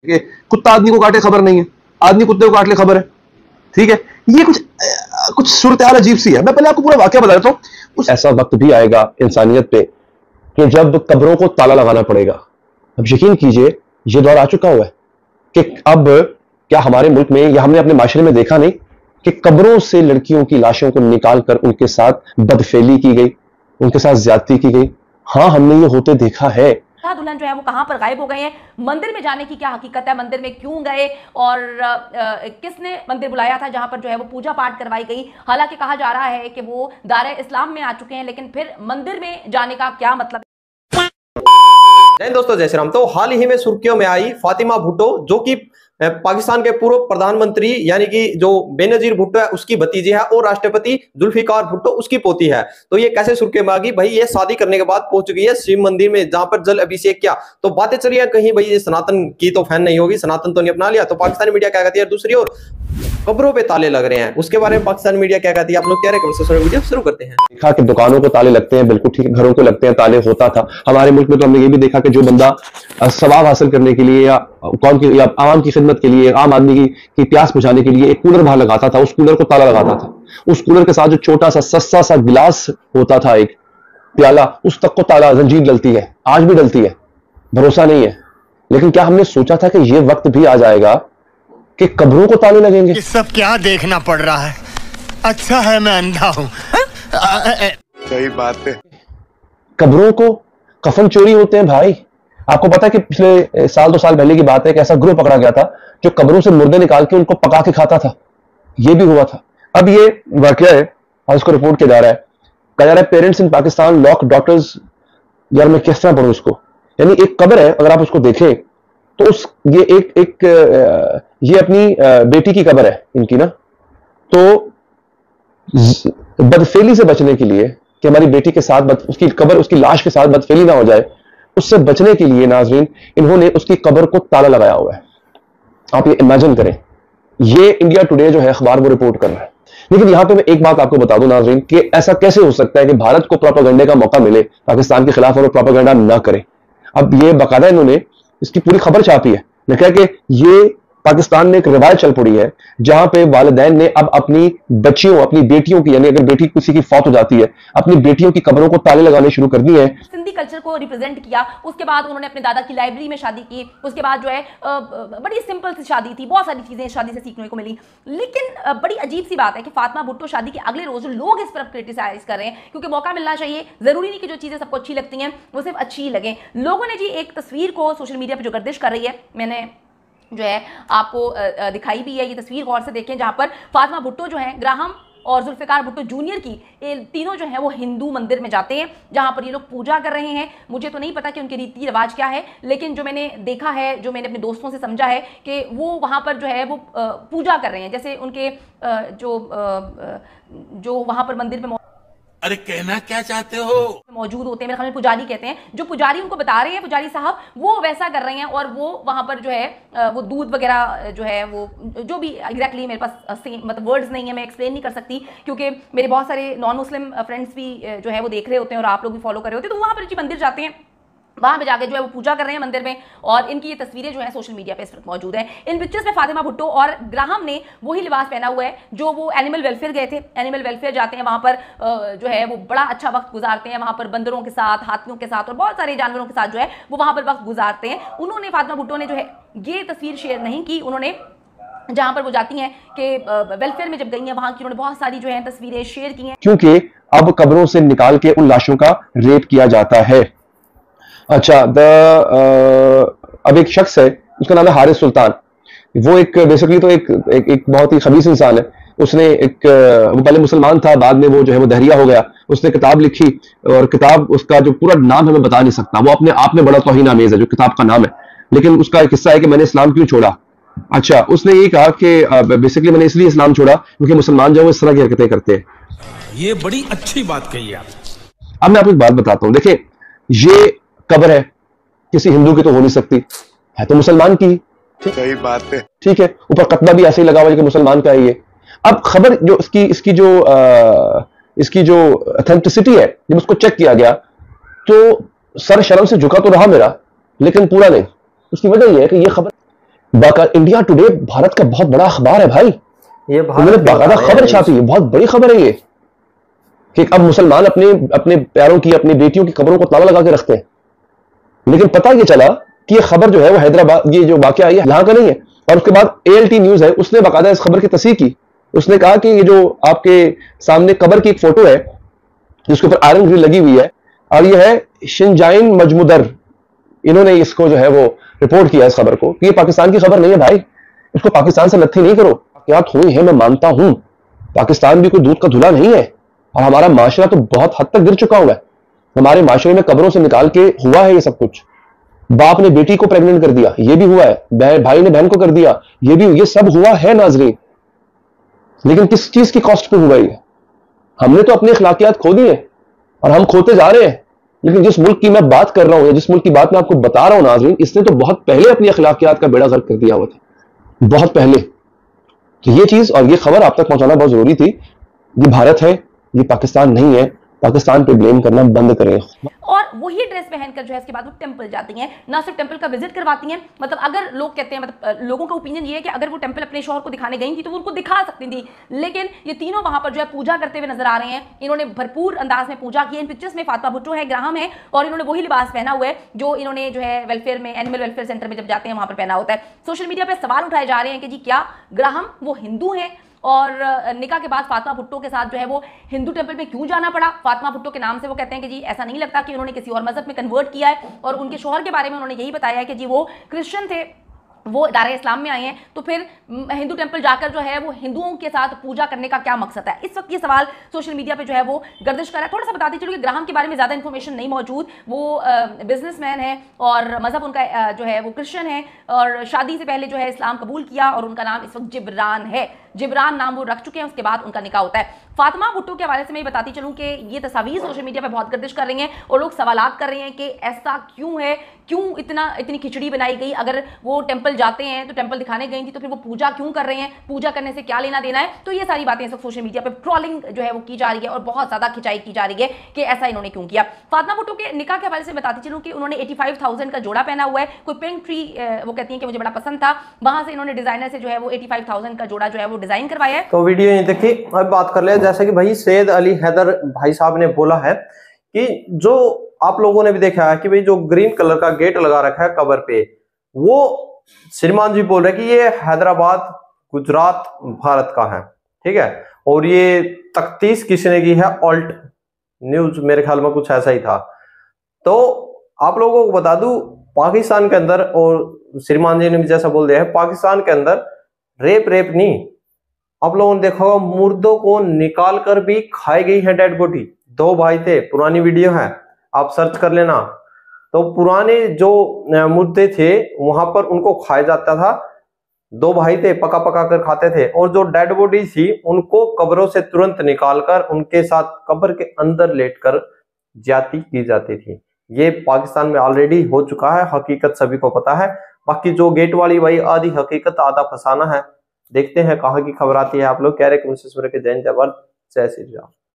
कि कुत्ता आदमी को काटे खबर नहीं है, आदमी कुत्ते को काट ले खबर है। ठीक है, ये कुछ सूरत हाल अजीब सी है। मैं पहले आपको पूरा वाकया बता देता हूं। ऐसा वक्त भी आएगा इंसानियत पे कि जब कब्रों को ताला लगाना पड़ेगा। अब यकीन कीजिए ये दौर आ चुका हुआ है कि अब क्या हमारे मुल्क में या हमने अपने माशरे में देखा नहीं कि कब्रों से लड़कियों की लाशों को निकालकर उनके साथ बदफेली की गई, उनके साथ ज्यादती की गई। हाँ, हमने ये होते देखा है। दुल्हन जो है वो कहां पर गायब हो गए हैं, मंदिर में जाने की क्या हकीकत है, मंदिर में क्यों गए और किसने मंदिर बुलाया था जहां पर जो है वो पूजा पाठ करवाई गई। हालांकि कहा जा रहा है कि वो दायरे इस्लाम में आ चुके हैं, लेकिन फिर मंदिर में जाने का क्या मतलब है। जय दोस्तों, जय श्री राम। तो हाल ही में सुर्खियों में आई फातिमा भुट्टो, जो कि पाकिस्तान के पूर्व प्रधानमंत्री यानी कि जो बेनजीर भुट्टो है उसकी भतीजी है और राष्ट्रपति जुल्फिकार भुट्टो उसकी पोती है। तो ये कैसे सुर्खियों में आ गई भाई? ये शादी करने के बाद पहुंच गई है शिव मंदिर में जहां पर जल अभिषेक किया। तो बातें चली है कहीं भाई ये सनातन की तो फैन नहीं होगी, सनातन तो नहीं अपना लिया। तो पाकिस्तानी मीडिया क्या कहती है? दूसरी ओर कब्रों पे ताले लग रहे हैं, उसके बारे में पाकिस्तानी मीडिया क्या कहती है? आप लोग क्या रहे? वीडियो शुरू करते हैं। देखा कि दुकानों को ताले लगते हैं, बिल्कुल ठीक है, घरों को लगते हैं ताले। होता था हमारे मुल्क में। तो हमने ये भी देखा कि जो बंदा सवाब हासिल करने के लिए या कौम की या आवाम की खिदमत के लिए, आम आदमी की प्यास बुझाने के लिए एक कूलर बाहर लगाता था, उस कूलर को ताला लगाता था। उस कूलर के साथ जो छोटा सा सस्ता सा गिलास होता था, एक प्याला, उस तक को ताला जंजीर डलती है, आज भी डलती है, भरोसा नहीं है। लेकिन क्या हमने सोचा था कि ये वक्त भी आ जाएगा कि कब्रों को ताले लगेंगे? ये सब क्या देखना पड़ रहा है? अच्छा है मैं अंधा हूं। सही बात है। कब्रों को कफन चोरी होते हैं भाई। आपको पता है कि पिछले साल 2 साल पहले की बात है कि ऐसा ग्रुप पकड़ा गया था जो कब्रों से मुर्दे निकाल के उनको पका के खाता था। ये भी हुआ था। अब ये वाकया है और इसको रिपोर्ट किया जा रहा है। कहा जा रहा है parents in Pakistan lock doctors. यार मैं किस तरह पढ़ूं इसको? यानी एक कब्र है, अगर आप उसको देखें तो ये अपनी बेटी की कब्र है इनकी ना। तो बदफेली से बचने के लिए कि हमारी बेटी के साथ उसकी कब्र, उसकी लाश के साथ बदफेली ना हो जाए, उससे बचने के लिए नाजरीन इन्होंने उसकी कब्र को ताला लगाया हुआ है। आप ये इमेजिन करें। ये इंडिया टुडे जो है अखबार वो रिपोर्ट कर रहा है। लेकिन यहां पे मैं एक बात आपको बता दूं नाजरीन कि ऐसा कैसे हो सकता है कि भारत को प्रोपेगेंडे का मौका मिले पाकिस्तान के खिलाफ और प्रोपेगेंडा ना करे। अब ये बाकायदा इन्होंने इसकी पूरी खबर छापी है। लिखा है कि ये पाकिस्तान में एक रिवायत चल पड़ी है जहां पे वालिदैन ने अब अपनी बच्चियों, अपनी बेटियों की, यानी अगर बेटी किसी की फौत हो जाती है, अपनी बेटियों की कब्रों को ताले लगाने शुरू कर दिए हैं। सिंधी कल्चर को रिप्रेजेंट किया। उसके बाद उन्होंने अपने दादा की लाइब्रेरी में शादी की। उसके बाद जो है बड़ी सिंपल सी शादी थी, बहुत सारी चीजें शादी से सीखने को मिली। लेकिन बड़ी अजीब सी बात है कि फातिमा भुट्टो शादी के अगले रोज लोग इस पर क्रिटिसाइज कर रहे हैं, क्योंकि मौका मिलना चाहिए। जरूरी नहीं कि जो चीजें सबको अच्छी लगती हैं वो सिर्फ अच्छी ही लगे। लोगों ने जी एक तस्वीर को सोशल मीडिया पर जो गर्दिश कर रही है, मैंने जो है आपको दिखाई भी है। ये तस्वीर गौर से देखें, जहां पर फातिमा भुट्टो जो है, ग्राहम और जुल्फिकार भुट्टो जूनियर की, ये तीनों जो है वो हिंदू मंदिर में जाते हैं जहां पर ये लोग पूजा कर रहे हैं। मुझे तो नहीं पता कि उनके रीति रिवाज क्या है, लेकिन जो मैंने देखा है, जो मैंने अपने दोस्तों से समझा है कि वो वहां पर जो है वो पूजा कर रहे हैं। जैसे उनके जो वहां पर मंदिर में अरे कहना क्या चाहते हो? मौजूद होते हैं, मेरे ख्याल में पुजारी कहते हैं, जो पुजारी उनको बता रहे हैं, पुजारी साहब वो वैसा कर रहे हैं। और वो वहां पर जो है वो दूध वगैरह जो है वो जो भी एग्जैक्टली मेरे पास मतलब वर्ड्स नहीं है, मैं एक्सप्लेन नहीं कर सकती, क्योंकि मेरे बहुत सारे नॉन मुस्लिम फ्रेंड्स भी जो है वो देख रहे होते हैं और आप लोग भी फॉलो कर रहे होते हैं। तो वहां पर जी मंदिर जाते हैं, वहां पे जाके जो है वो पूजा कर रहे हैं मंदिर में। और इनकी ये तस्वीरें जो है सोशल मीडिया पे इस वक्त मौजूद हैं। इन पिक्चर्स में फातिमा भुट्टो और ग्राहम ने वही लिबास पहना हुआ है जो वो एनिमल वेलफेयर गए थे। एनिमल वेलफेयर जाते हैं, वहां पर जो है वो बड़ा अच्छा वक्त गुजारते हैं, वहां पर बंदरों के साथ, हाथियों के साथ और बहुत सारे जानवरों के साथ जो है वो वहां पर वक्त गुजारते हैं। उन्होंने, फातिमा भुट्टो ने जो है ये तस्वीर शेयर नहीं की। उन्होंने जहां पर वो जाती हैं कि वेलफेयर में जब गई हैं वहां की, उन्होंने बहुत सारी जो है तस्वीरें शेयर की हैं, क्योंकि अब कब्रों से निकाल के उन लाशों का रेप किया जाता है। अच्छा, अब एक शख्स है, उसका नाम है हारिस सुल्तान। वो एक बेसिकली तो एक बहुत ही खबीस इंसान है। उसने वो पहले मुसलमान था, बाद में वो जो है वो दहरिया हो गया। उसने किताब लिखी और किताब, उसका जो पूरा नाम है मैं बता नहीं सकता, वो अपने आप में बड़ा तौहीन आमेज है जो किताब का नाम है। लेकिन उसका एक हिस्सा है कि मैंने इस्लाम क्यों छोड़ा। अच्छा, उसने ये कहा कि बेसिकली मैंने इसलिए इस्लाम छोड़ा क्योंकि मुसलमान जो है वो इस तरह की हरकतें करते हैं। ये बड़ी अच्छी बात कही आप। अब मैं आपको एक बात बताता हूं। देखिए, ये कब्र है, किसी हिंदू की तो हो नहीं सकती, है तो मुसलमान की। सही बात है। ठीक है, ऊपर कतबा भी ऐसे ही लगा हुआ है कि मुसलमान का है ये। अब खबर जो इसकी जो ऑथेंटिसिटी है, जब उसको चेक किया गया तो सर शर्म से झुका तो रहा मेरा, लेकिन पूरा नहीं। उसकी वजह यह है कि ये खबर इंडिया टुडे भारत का बहुत बड़ा अखबार है भाई, ये उन्होंने बाकायदा खबर छापी है, बहुत बड़ी खबर है ये, कि अब मुसलमान अपने अपने प्यारों की, अपनी बेटियों की कब्रों को ताला लगा के रखते हैं। लेकिन पता ये चला कि ये खबर जो है वो हैदराबाद, ये जो वाकया है यहां का नहीं है। और उसके बाद ALT न्यूज है, उसने बाकायदा इस खबर की तस्दीक की। उसने कहा कि ये जो आपके सामने कबर की एक फोटो है जिसके ऊपर आयरन ग्रिल लगी हुई है, और ये है शिनजाइन मजमुदर, इन्होंने इसको जो है वो रिपोर्ट किया इस खबर को कि ये पाकिस्तान की खबर नहीं है भाई, इसको पाकिस्तान से नत्थी नहीं करो। क्या हुई है मैं मानता हूं, पाकिस्तान भी कोई दूध का धुला नहीं है, और हमारा माशरा तो बहुत हद तक गिर चुका हुआ है। हमारे माशरे में कब्रों से निकाल के हुआ है ये सब कुछ। बाप ने बेटी को प्रेग्नेंट कर दिया, ये भी हुआ है, भाई ने बहन को कर दिया, ये सब हुआ है नाजरीन। लेकिन किस चीज की कॉस्ट पे हुआ ये? हमने तो अपनी अखलाकियात खो दी है और हम खोते जा रहे हैं। लेकिन जिस मुल्क की मैं बात कर रहा हूं, या जिस मुल्क की बात मैं आपको बता रहा हूं नाजरीन, इसने तो बहुत पहले अपनी अखलाकियात का बेड़ा गर्क कर दिया हुआ था, बहुत पहले। तो ये चीज और ये खबर आप तक पहुंचाना बहुत जरूरी थी। ये भारत है, ये पाकिस्तान नहीं है। पाकिस्तान पे ब्लेम करना बंद करें। और वही ड्रेस पहनकर जो है इसके बाद वो टेंपल जाती हैं, ना सिर्फ टेंपल का विजिट करवाती हैं, मतलब अगर लोग कहते हैं, मतलब लोगों का ओपिनियन ये है कि अगर वो टेंपल अपने शौहर को दिखाने गई थी तो वो उनको दिखा सकती थी। लेकिन ये तीनों वहां पर जो है पूजा करते हुए नजर आ रहे हैं। इन्होंने भरपूर अंदाज में पूजा की है। इन पिक्चर्स में फातिमा भुट्टो है, ग्राहम है, और इन्होंने वही लिबास पहना हुआ है जो इन्होंने जो है वेलफेयर में, एनिमल वेलफेयर सेंटर में जब जाते हैं वहां पर पहना होता है। सोशल मीडिया पर सवाल उठाए जा रहे हैं कि जी क्या ग्राहम वो हिंदू हैं, और निकाह के बाद फातिमा भुट्टो के साथ जो है वो हिंदू टेंपल में क्यों जाना पड़ा। फातिमा भुट्टो के नाम से वो कहते हैं कि जी ऐसा नहीं लगता कि उन्होंने किसी और मजहब में कन्वर्ट किया है, और उनके शौहर के बारे में उन्होंने यही बताया है कि जी वो क्रिश्चियन थे, वो दायरे इस्लाम में आए हैं, तो फिर हिंदू टेंपल जाकर जो है वो हिंदुओं के साथ पूजा करने का क्या मकसद है। इस वक्त ये सवाल सोशल मीडिया पे जो है वो गर्दिश कर रहा है। थोड़ा सा बताते चलो कि ग्राहम के बारे में ज़्यादा इन्फॉर्मेशन नहीं मौजूद। वो बिजनेसमैन है और मजहब उनका जो है वो क्रिश्चियन है, और शादी से पहले जो है इस्लाम कबूल किया, और उनका नाम इस वक्त जिब्रान है। जिब्रान नाम वो रख चुके हैं, उसके बाद उनका निकाह होता है। फातिमा भुट्टो के हवाले से मैं बताती चलूं कि ये तस्वीर सोशल मीडिया पे बहुत गर्दिश कर रही हैं, और लोग सवालात कर रहे हैं कि ऐसा क्यों है, क्यों इतनी खिचड़ी बनाई गई। अगर वो टेंपल जाते हैं तो टेंपल दिखाने गई थी, तो फिर वो पूजा क्यों कर रहे हैं, पूजा करने से क्या लेना देना है। तो ये सारी बातें सब सोशल मीडिया पे ट्रोलिंग जो है वो की जा रही है, और बहुत ज्यादा खिंचाई की जा रही है कि ऐसा इन्होंने क्यों किया। फातिमा भुट्टो के निकाह के हवाले से बताती चलूं कि उन्होंने 85,000 का जोड़ा पहना हुआ है। कोई पिंक ट्री वो कहती हैं कि मुझे बड़ा पसंद था, वहां से इन्होंने डिजाइनर से जो है वो 85,000 का जोड़ा जो है वो डिजाइन करवाया है। तो वीडियो ये देखिए। अब बात कर ले, जैसे कि भाई सैयद अली हैदर भाई साहब ने बोला है कि जो आप लोगों ने भी देखा है कि भाई जो ग्रीन कलर का गेट लगा रखा है कबर पे, वो श्रीमान जी बोल रहे हैं कि ये हैदराबाद गुजरात भारत का है, ठीक है। और ये तख्तीस किसने की है, ऑल्ट न्यूज, मेरे ख्याल में कुछ ऐसा ही था। तो आप लोगों को बता दूं, पाकिस्तान के अंदर, और श्रीमान जी ने भी जैसा बोल दिया है, पाकिस्तान के अंदर रेप नहीं, आप लोगों ने देखा होगा मुर्दों को निकाल कर भी खाई गई है डेड बॉडी। दो भाई थे, पुरानी वीडियो है, आप सर्च कर लेना। तो पुराने जो मुर्दे थे वहां पर उनको खाया जाता था। दो भाई थे, पका पका कर खाते थे, और जो डेड बॉडी थी उनको कब्रों से तुरंत निकालकर उनके साथ कब्र के अंदर लेटकर ज्यादती की जाती थी। ये पाकिस्तान में ऑलरेडी हो चुका है, हकीकत सभी को पता है। बाकी जो गेट वाली भाई आधी हकीकत आधा फसाना है, देखते हैं कहाँ की खबर आती है। आप लोग कह रहे कि जय हिंद जय भारत, जय श्री राम।